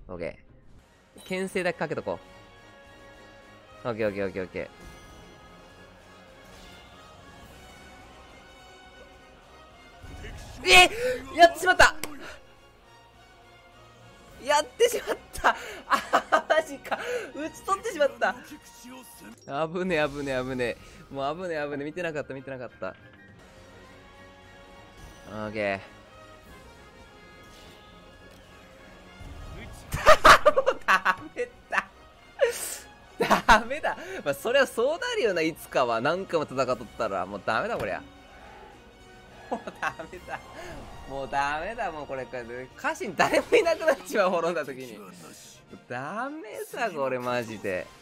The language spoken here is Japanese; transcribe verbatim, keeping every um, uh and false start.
オッケー。牽制だけかけとこう。オッケーオッケーオッケーオッケー。えやってしまった。やってしまった。あマジか。打ち取ってしまった。危ねえ危ねえ危ねえ。もう危ねえ危ねえ。見てなかった見てなかった。オッケー。もうダメだ。ダメだ。まあ、そりゃそうなるよな、いつかは。何回も戦っとったら。もうダメだ、こりゃ。もうダメだ。もうダメだ、もうこれから。家臣誰もいなくなっちまう、滅んだ時に。ダメだ、これマジで。